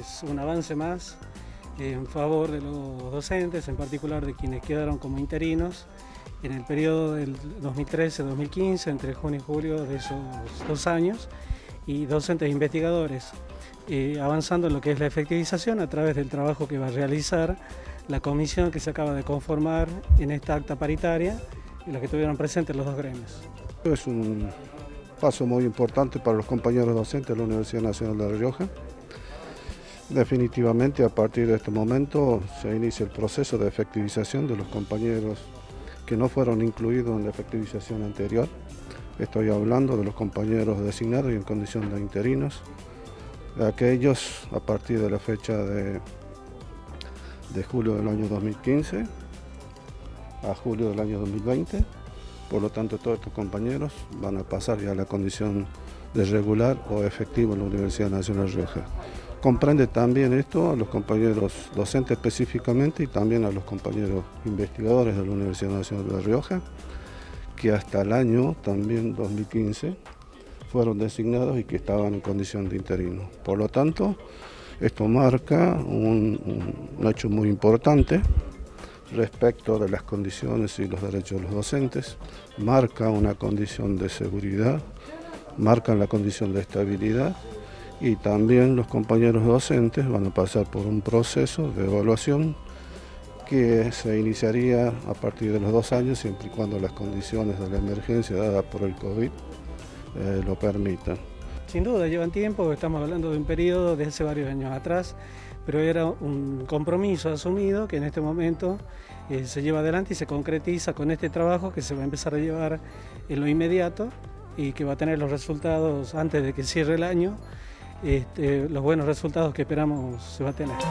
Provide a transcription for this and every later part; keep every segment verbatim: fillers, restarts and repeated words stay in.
es un avance más en favor de los docentes, en particular de quienes quedaron como interinos en el periodo del dos mil trece dos mil quince, entre junio y julio de esos dos años, y docentes e investigadores, eh, avanzando en lo que es la efectivización a través del trabajo que va a realizar la comisión que se acaba de conformar en esta acta paritaria, en la que estuvieron presentes los dos gremios. Es un paso muy importante para los compañeros docentes de la Universidad Nacional de La Rioja. Definitivamente, a partir de este momento se inicia el proceso de efectivización de los compañeros que no fueron incluidos en la efectivización anterior. Estoy hablando de los compañeros designados y en condición de interinos, de aquellos a partir de la fecha de, de julio del año dos mil quince a julio del año dos mil veinte. Por lo tanto, todos estos compañeros van a pasar ya a la condición de regular o efectivo en la Universidad Nacional de La Rioja. Comprende también esto a los compañeros docentes específicamente y también a los compañeros investigadores de la Universidad Nacional de La Rioja, que hasta el año también dos mil quince fueron designados y que estaban en condición de interino. Por lo tanto, esto marca un, un hecho muy importante respecto de las condiciones y los derechos de los docentes, marca una condición de seguridad, marca la condición de estabilidad, y también los compañeros docentes van a pasar por un proceso de evaluación que se iniciaría a partir de los dos años, siempre y cuando las condiciones de la emergencia dada por el COVID eh, lo permitan. Sin duda, llevan tiempo, estamos hablando de un periodo de hace varios años atrás, pero era un compromiso asumido que en este momento eh, se lleva adelante y se concretiza con este trabajo que se va a empezar a llevar en lo inmediato y que va a tener los resultados antes de que cierre el año. Este, los buenos resultados que esperamos se va a tener.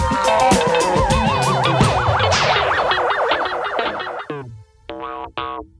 Wow, wow.